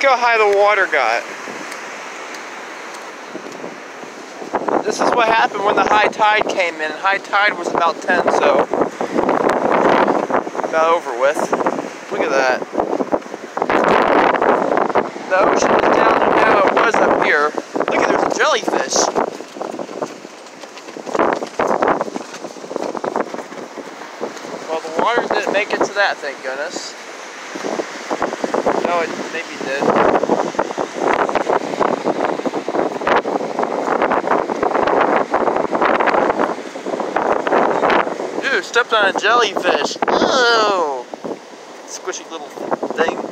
Look how high the water got. This is what happened when the high tide came in. High tide was about 10, so about over with. Look at that. The ocean is down to how it was up here. Look at, there's a jellyfish. Well, the water didn't make it to that, thank goodness. No, it maybe did. Dude, stepped on a jellyfish. Oh! Squishy little thing.